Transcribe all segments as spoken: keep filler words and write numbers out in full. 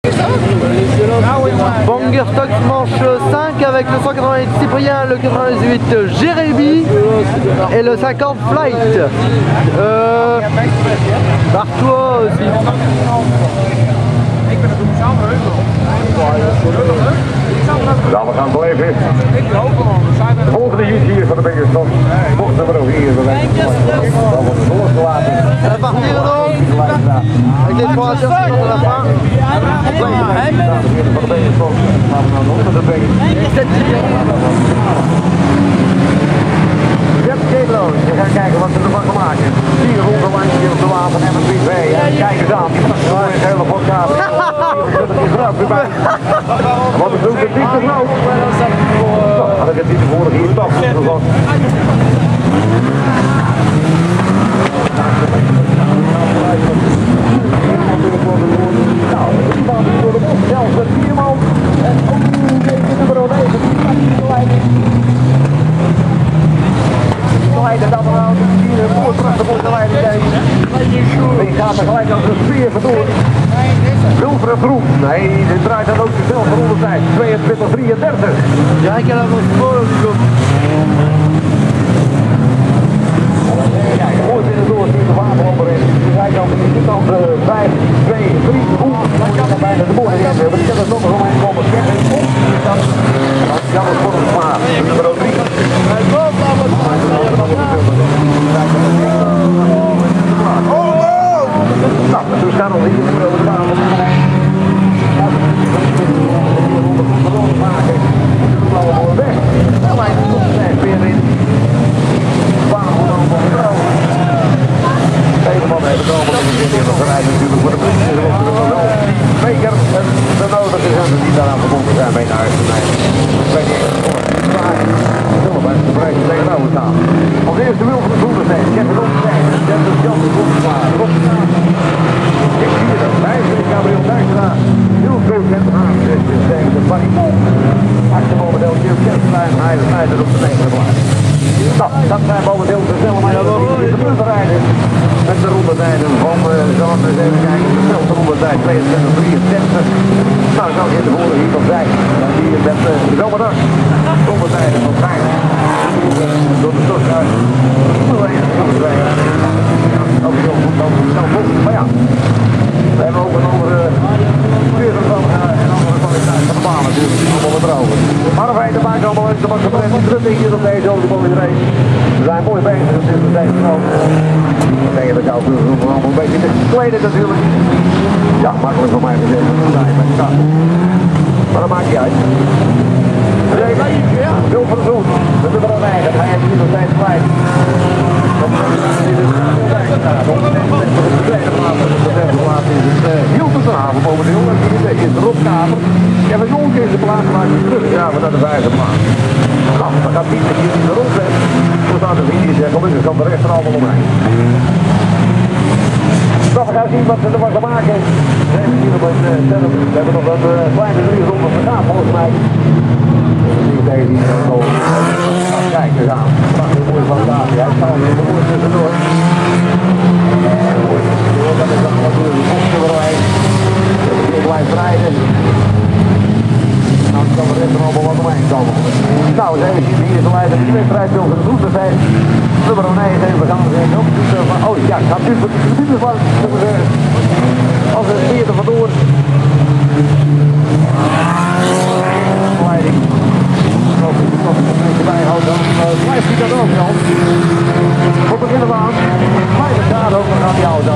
Bangerstock manche cinq avec le cent quatre-vingt-huit Cyprien, le quatre-vingt-dix-huit Jérémy et le cinquante Flight. Euh, Bartois aussi. Ja, we gaan blijven. De volgende uurtje hier van de Bangerstock. Mocht er maar ook hier. Dan wordt het losgelaten. À partir donc, avec les trois heures à la fin. Je gaat kijken wat ze ervan gaan maken. Vier ronden langs hier op de wapen en een privé. Kijk eens aan. Dat is een hele podcast. Wat is ook de diepte nou? Had ik het niet de vorige hier stap. Nou, die man is door de bos. Zelfs met vier man. En ook deze nummer negen. Die leiding. Leiden dan eruit. Hier een mooi prachtig op de leiding. Die gaat er gelijk als een speer vandoor. Wilfred Groen. Nee, dit draait dan ook dezelfde rondetijd. tweeëntwintig drieëndertig. Ja, ik heb dat nog voor op die kop. Kijk, mooi binnendoor zien de wapenloper in. De zijkant is de kant vijf, twee, drie. Oeh, dat kan er bijna de boel in hebben. Ik heb het nog nog een komen. Kijk eens op. Dat is voor een smaak. Nummer drie. Nou, dus gaan we hier over de baan. Maken. De blauwe bol weg. En wij doen het weer in. Baan van de vrouw. Deze man heeft het over. Dat is rijden natuurlijk voor de politie. Zeker de nodige zijn die daaraan verbonden zijn bij naar huis te nemen. Ik weet niet eens voor het vragen. We zullen bij de prijs tegenover staan. Als eerste wil van de groene zijn. Ik heb het opgezegd. Ik heb het Jan de Groene klaar. Ik zie het. Wij zijn Gabriel Dijkstra. Heel groot met haar. Dit is tegen de Barry Pol. Achter momenteel Jim Kerstlein. Hij is leider op de negende plaats. Nou, dat zijn momenteel de snelle meiden in de puntenrijden. Met de rondetijden van, uh, zullen we eens even kijken, de snelste rondetijd tweeëntwintig drieëndertig. Nou, zo in de vorige hier op vijf. Dan zie je met uh, de zomerdag rondetijden van vijf. Door de stokhuis. Ook heel goed dan snel goed. Maar ja, we hebben ook een andere veertig van en andere kwaliteit van de baan natuurlijk. Allemaal vertrouwen. Maar in feite maken allemaal uit de makkelijke drukking hier op deze oliebol race. We zijn mooi bezig natuurlijk met deze knoop. Dan denk je dat jouw vuur allemaal een beetje te kleden natuurlijk. Ja, makkelijk voor mij te zeggen. Maar dat maakt niet uit. Wil van de Zoen. We hebben er een eigen. Hij heeft hier nog steeds kwijt. Hiltersenhaven momenteel. Dit is de Rob-Kamer. Ik heb een jongen in de plaats gemaakt. Terug gaan we naar de vijfde plaats. Nou, dan gaat Pieter hier in de rond zijn. Voor aan de video zeggen. Gelukkig kan de rest er allemaal omheen. Nou, we gaan zien wat ze ervan gaan maken. We hebben hier nog een uh, we hebben nog een uh, kleine drie ronden gedaan volgens mij. Deze hier zo. Kijk eens aan. Prachtig mooi van daar. Hij staat weer de mooi tussendoor. Mooi tussendoor. Dat is dan natuurlijk de bochten erbij. Dat is hier blijft rijden. Nou, dan kan de rest er allemaal wat omheen komen. Nou, eens even zien. Hier is de leider. Die wedstrijd wil de route zijn. Nummer negen. We gaan er even op. Oh ja, het gaat nu voor de route van. Als er weer er vandoor. Leiding. Als ik het nog een beetje bijhoud, dan uh, blijft hij dat ook al. We beginnen we aan. Vijf jaar ook, dan gaat die auto.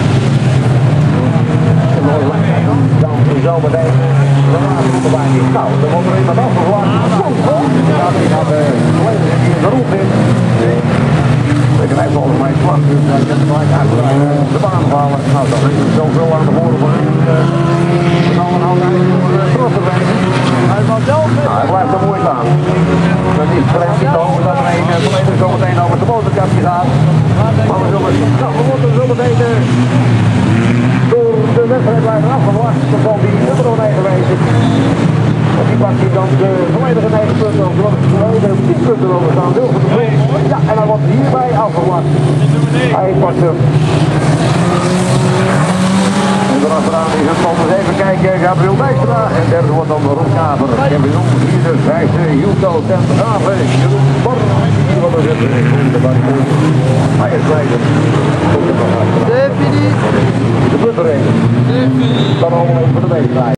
Dan zo meteen. Dan laten we erbij niet. Nou, dan wordt er iemand afgevlacht. Dan gaat hij naar de volledig in de roep in. Ik krijg volgens mij slag, dus ik heb gelijk uitgebreid de baan gevallen. Nou, dan is het zoveel aan de voren van hem. We gaan een oude eind voor de trots te werken. Hij blijft er mooi staan. Dat is terecht niet te hopen dat er een volledig zo meteen over de motorkastje gaat. Maar we zullen, nou, we worden zo meteen door de wedstrijdleider afgevlacht. Dan zal die nummer negen wezen. En die pakt hier dan de volledige negen punten over. Zodat het volledige tien punten over staan. Wil voor de grond. Ja, en hij wordt hierbij afgevlacht. Hij pakt hem. En erachteraan is het nog eens even kijken, Gabriel Dijkstra. En derde wordt dan Ron Kaver. Kampioen, vierde, vijfde, Hilto, ten Graven, Jeroen Bart. Die wat er zit, de barrière. Hij is blijven. C'est fini. De buttering. Dan allemaal even voor de week draaien.